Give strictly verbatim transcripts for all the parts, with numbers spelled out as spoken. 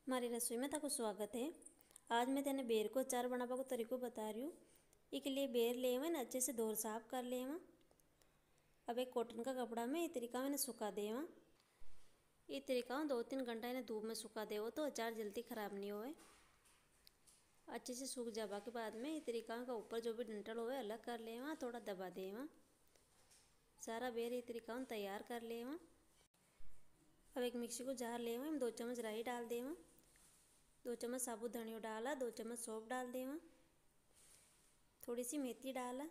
हमारी रसोई में ताको स्वागत है। आज मैं तेने बेर को अचार बनाने को तरीको बता रही हूँ। इसके लिए बेर ले मैंने अच्छे से धो साफ कर ले। अब एक कॉटन का कपड़ा में ये तरीका मैंने सुखा दे। ये तरीका दो तीन घंटा इन्हें धूप में सुखा दे तो अचार जल्दी ख़राब नहीं होए। अच्छे से सूख जावा के बाद में ये तरीका का ऊपर जो भी डंठल होवे अलग कर ले, थोड़ा दबा दे। सारा बेर ये तरीका तैयार कर ले। अब एक मिक्सी को जार ले, दो चम्मच राई डाल दे, दो चम्मच साबुत धनिया डाला, दो चम्मच सौंफ डाल दे, थोड़ी सी मेथी डाला,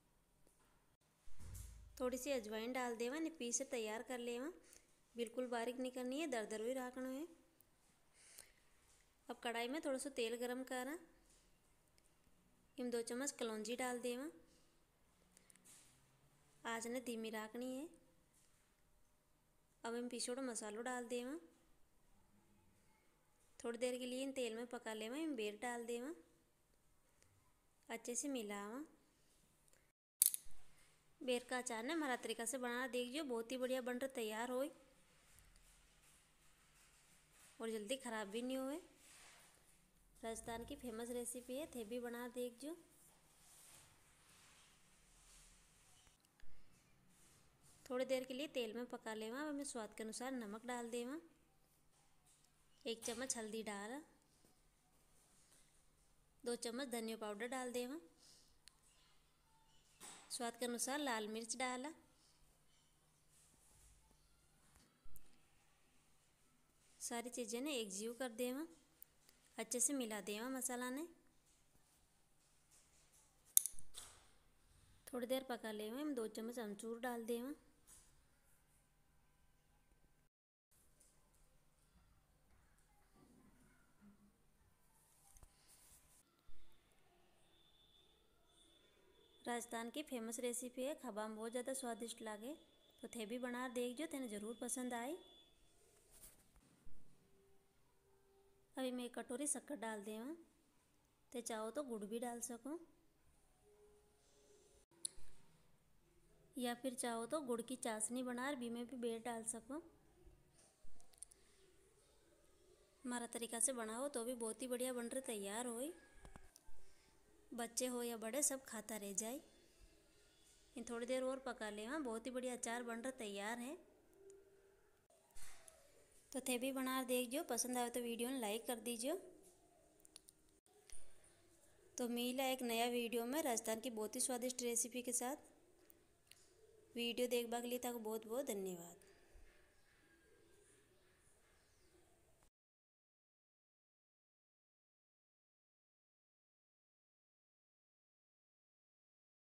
थोड़ी सी अजवाइन डाल दे। ने पीस तैयार कर ले। बिल्कुल बारीक नहीं करनी है, दर दर भी रखना है। अब कढ़ाई में थोड़ा सा तेल गरम करा, इम दो चम्मच कलौंजी डाल दे। आज ने धीमी रखनी है। अब इन पिसोड़ो मसालो डाल दे। थोड़ी देर के लिए इन तेल में पका ले। इन बेर डाल दे, अच्छे से मिलावा। बेर का अचार ने हमारा तरीका से बनाना देखियो, बहुत ही बढ़िया बन रहा तैयार हो और जल्दी ख़राब भी नहीं हुए। राजस्थान की फेमस रेसिपी है, थे भी बना देखियो। थोड़ी देर के लिए तेल में पका लेवा। अब मैं स्वाद के अनुसार नमक डाल देवा, एक चम्मच हल्दी डाल, दो चम्मच धनिया पाउडर डाल देवा, स्वाद के अनुसार लाल मिर्च डाला, सारी चीज़ें ने एक जीव कर देवा। अच्छे से मिला देवा मसाला ने। थोड़ी देर पका लेवा। हम दो चम्मच अमचूर डाल देवा, राजस्थान की फेमस रेसिपी है, खाबा में बहुत ज़्यादा स्वादिष्ट लागे। तो थे भी बना देख जो, तेने ज़रूर पसंद आए। अभी मैं एक कटोरी शक्कर डाल देवा, ते चाहो तो गुड़ भी डाल सको, या फिर चाहो तो गुड़ की चाशनी बना भी में भी बेर डाल सको। हमारा तरीका से बनाओ तो भी बहुत ही बढ़िया बन रहे तैयार हो। बच्चे हो या बड़े सब खाता रह जाए। इन थोड़ी देर और पका ले। हाँ, बहुत ही बढ़िया अचार बन रहा तैयार है। तो थे भी बना देख जो, पसंद आए तो वीडियो ने लाइक कर दीजिए। तो मिला एक नया वीडियो में राजस्थान की बहुत ही स्वादिष्ट रेसिपी के साथ। वीडियो देखने के लिए ताको बहुत बहुत धन्यवाद।